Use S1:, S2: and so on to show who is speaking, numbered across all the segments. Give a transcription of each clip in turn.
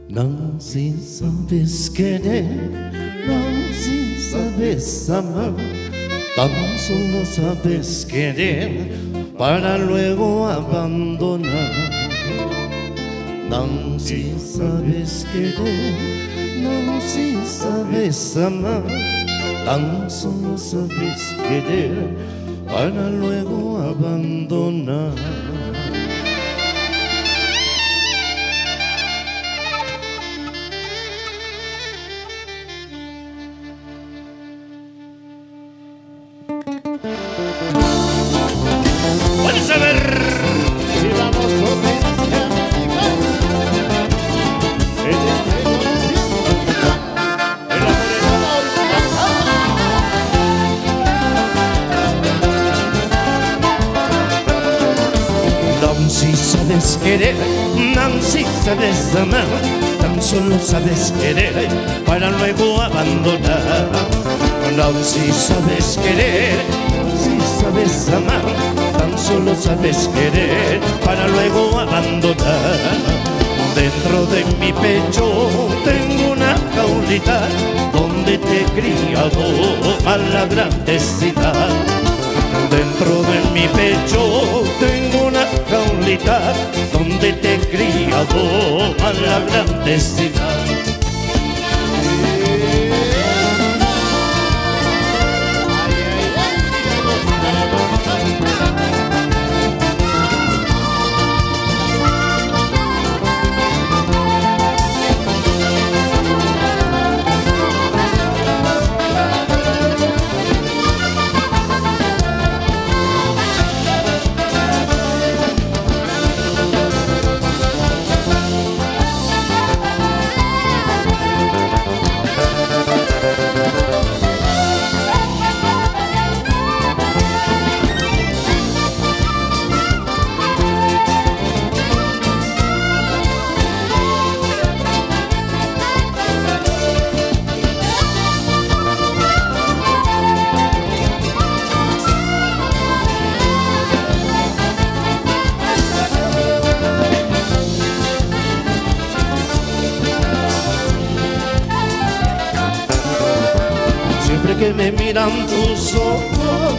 S1: Nancy, sabes querer, Nancy, sabes amar, tan solo sabes querer para luego abandonar. Nancy, sabes querer, Nancy, sabes amar, tan solo sabes querer para luego abandonar.
S2: Puedes saber si vamos con esta música. El
S1: Nancy, sabes querer, Nancy, sabes amar, tan solo sabes querer para luego abandonar. Nancy, sabes querer, Nancy, sabes amar, tan solo sabes querer para luego abandonar. Dentro de mi pecho tengo una jaulita donde te he criado a la grandecita. Dentro de mi pecho tengo una jaulita donde te he criado a la grandecita. Siempre que me miran tus ojos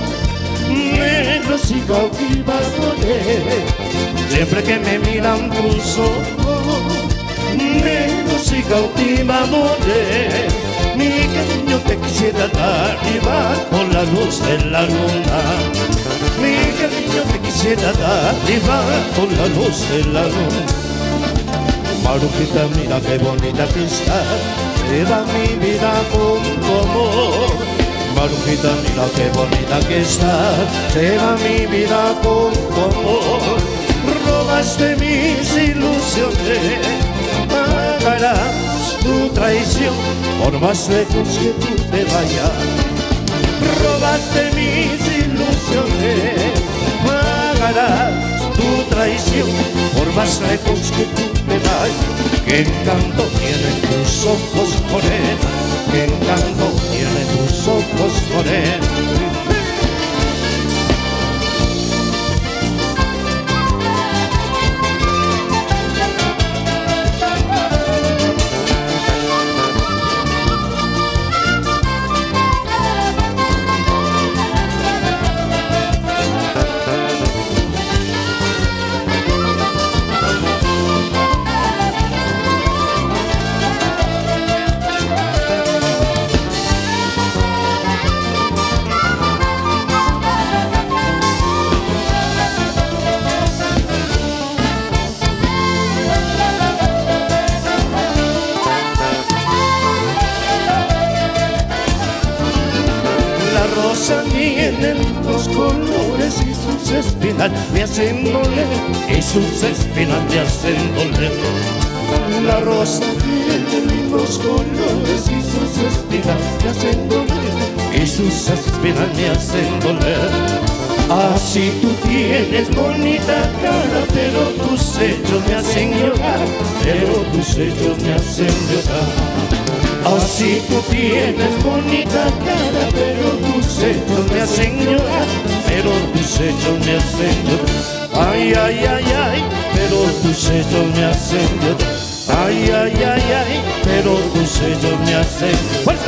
S1: negros y cautivadores, siempre que me miran tus ojos negros y cautivadores, mi cariño te quisiera dar y bajo la luz de la luna. Mi cariño te quisiera dar y bajo la luz de la luna. Marujita, mira qué bonita que estás, se va mi vida con tu amor. Marujita, mira qué bonita que estás, se va mi vida con tu amor. Robaste mis ilusiones, pagarás tu traición por más lejos que tú te vayas. Robaste mis ilusiones, pagarás tu traición por más lejos que tú te vayas. Qué encanto tienen tus ojos, morena, qué encanto tienen tus ojos, morena. Rosa tiene los colores y sus espinas me hacen doler, y sus espinas me hacen doler. La rosa tiene los colores y sus espinas me hacen doler, y sus espinas me hacen doler. Así tú tienes bonita cara, pero tus hechos me hacen llorar, pero tus hechos me hacen llorar. Así tú tienes bonita cara, pero tus hechos me hacen llorar, pero tus hechos me hacen llorar. Ay, ay, ay, ay, pero tus hechos me hacen llorar. Ay, ay, ay, ay, pero tus sellos me hacen fuerza.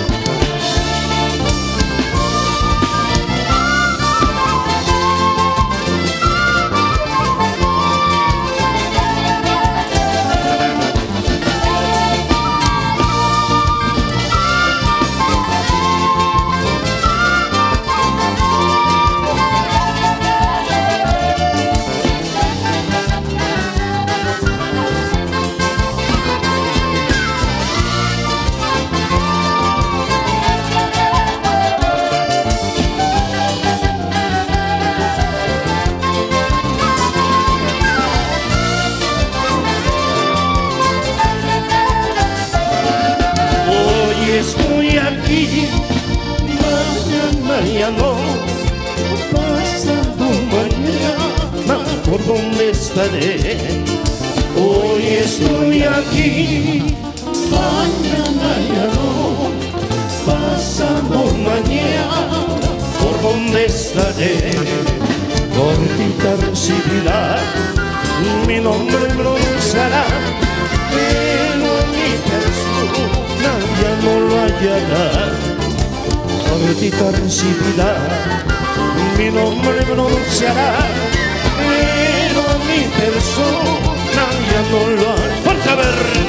S1: Estoy aquí, mañana ya no, pasado mañana, ¿por dónde estaré? Hoy estoy aquí, mañana ya no, pasado mañana, ¿por dónde estaré? Gordita recibirá, mi nombre bronceará, pero mi persona ya no lo hallará. Gordita recibirá, mi nombre bronceará, pero mi persona ya no lo hallará. ¡Por saber!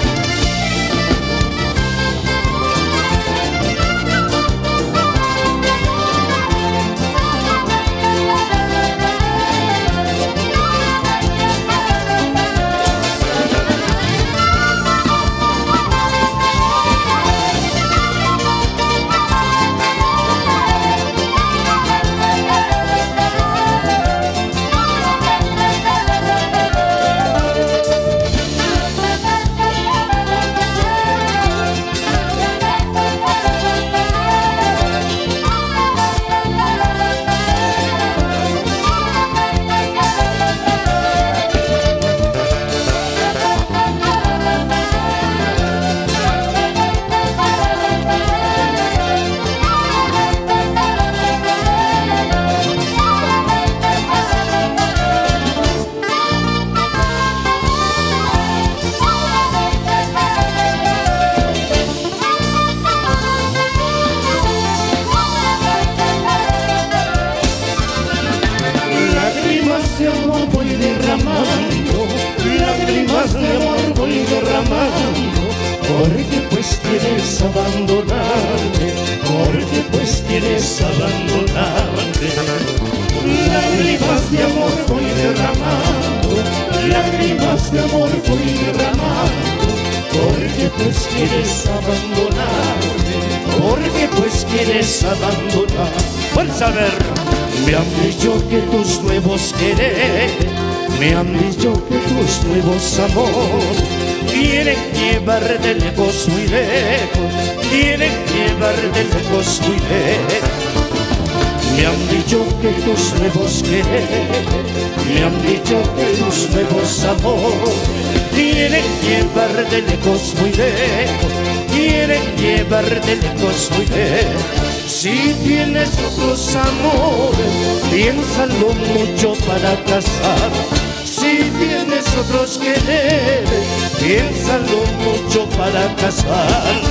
S1: De amor voy derramando, lágrimas de amor voy derramando, porque pues quieres abandonarme, porque pues quieres abandonarme. Lágrimas de amor voy derramando, lágrimas de amor voy derramando, porque pues quieres abandonarme, porque pues quieres abandonar. Por saber. Me han dicho que tus nuevos querer, me han dicho que tus nuevos amor quieren llevarte lejos, muy lejos, quieren llevarte lejos, muy lejos. Me han dicho que tus nuevos querer, me han dicho que tus nuevos amor quieren llevarte lejos, muy lejos, quieren llevarte lejos, muy lejos. Si tienes otros amores, piénsalo mucho para casar. Si tienes otros quereres, piénsalo mucho para casar.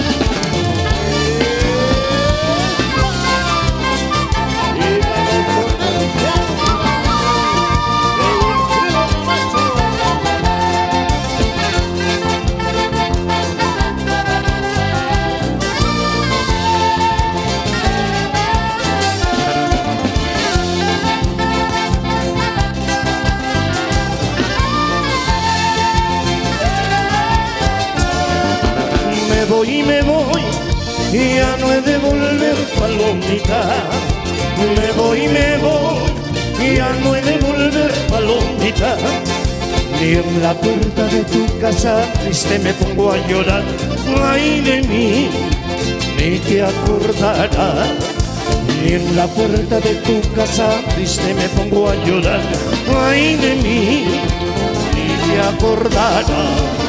S1: Y me voy, y ya no he de volver, palomita. Me voy, y ya no he de volver, palomita. Ni en la puerta de tu casa triste me pongo a llorar. Ay de mí, ni te acordarás. Ni en la puerta de tu casa triste me pongo a llorar. Ay de mí, ni te acordarás.